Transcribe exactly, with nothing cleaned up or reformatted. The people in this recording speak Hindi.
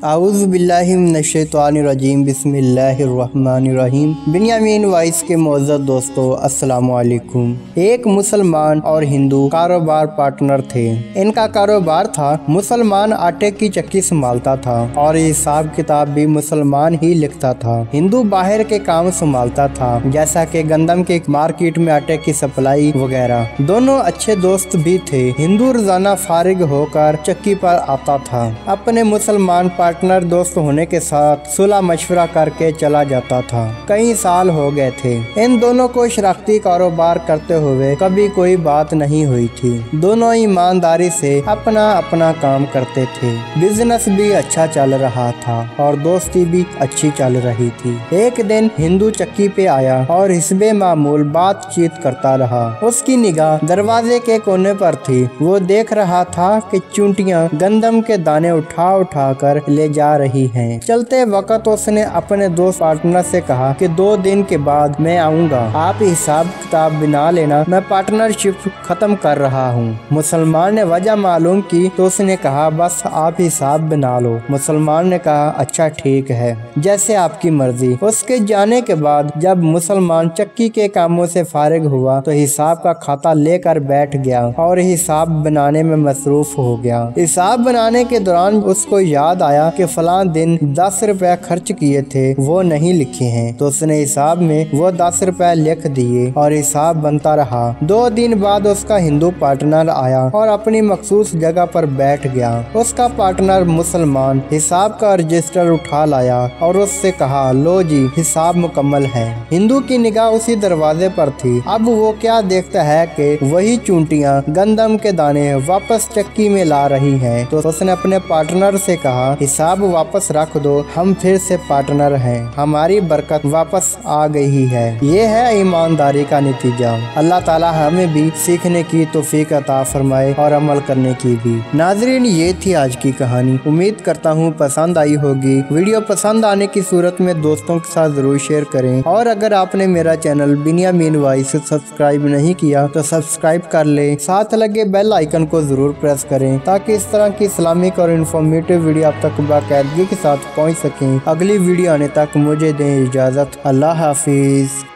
आऊज़ु बिल्लाहि मिनश्शैतानिर्रजीम बिस्मिल्लाहिर्रहमानिर्रहीम। बिन्यामीन वाइस के मोअज़्ज़ज़ दोस्तों, अस्सलामु अलैकुम। एक मुसलमान और हिंदू कारोबार पार्टनर थे। इनका कारोबार था, मुसलमान आटे की चक्की संभालता था और हिसाब किताब भी मुसलमान ही लिखता था। हिंदू बाहर के काम संभालता था, जैसा कि गंदम के मार्केट में आटे की सप्लाई वगैरह। दोनों अच्छे दोस्त भी थे। हिंदू रोजाना फारिग होकर चक्की पर आता था। अपने मुसलमान पार्टनर दोस्त होने के साथ सुलह मशवरा करके चला जाता था। कई साल हो गए थे। इन दोनों को शरारती कारोबार करते हुए कभी कोई बात नहीं हुई थी। दोनों ईमानदारी से अपना अपना काम करते थे। बिजनेस भी अच्छा चल रहा था और दोस्ती भी अच्छी चल रही थी। एक दिन हिंदू चक्की पे आया और हिस्बे मामूल बातचीत करता रहा। उसकी निगाह दरवाजे के कोने पर थी। वो देख रहा था कि चूंटियां गंदम के दाने उठा उठा कर ले जा रही हैं। चलते वक्त उसने अपने दोस्त पार्टनर से कहा कि दो दिन के बाद मैं आऊंगा, आप हिसाब किताब बना लेना, मैं पार्टनरशिप खत्म कर रहा हूँ। मुसलमान ने वजह मालूम की तो उसने कहा बस आप हिसाब बना लो। मुसलमान ने कहा अच्छा ठीक है, जैसे आपकी मर्जी। उसके जाने के बाद जब मुसलमान चक्की के कामों से फारिग हुआ तो हिसाब का खाता लेकर बैठ गया और हिसाब बनाने में मसरूफ हो गया। हिसाब बनाने के दौरान उसको याद आया कि फलां दिन दस रुपए खर्च किए थे, वो नहीं लिखे हैं। तो उसने हिसाब में वो दस रुपए लिख दिए और हिसाब बनता रहा। दो दिन बाद उसका हिंदू पार्टनर आया और अपनी मखसूस जगह पर बैठ गया। उसका पार्टनर मुसलमान हिसाब का रजिस्टर उठा लाया और उससे कहा लो जी, हिसाब मुकम्मल है। हिंदू की निगाह उसी दरवाजे पर थी। अब वो क्या देखता है कि वही चूंटियां गंदम के दाने वापस चक्की में ला रही हैं। तो उसने अपने पार्टनर से कहा हिसाब वापस रख दो, हम फिर से पार्टनर हैं, हमारी बरकत वापस आ गई है। ये है ईमानदारी का नतीजा। अल्लाह ताला हमें भी सीखने की तौफीक अता फरमाए और अमल करने की भी। नाजरीन, ये थी आज की कहानी। उम्मीद करता हूँ पसंद आई होगी। वीडियो पसंद आने की सूरत में दोस्तों के साथ जरूर शेयर करें और अगर आपने मेरा चैनल बिन्यामीन वाइस सब्सक्राइब नहीं किया तो सब्सक्राइब कर ले। साथ लगे बेल आइकन को जरूर प्रेस करें ताकि इस तरह की इस्लामिक और इन्फॉर्मेटिव वीडियो आप तक बाकायदगी के साथ पहुंच सकें। अगली वीडियो आने तक मुझे दें इजाज़त। अल्लाह हाफिज।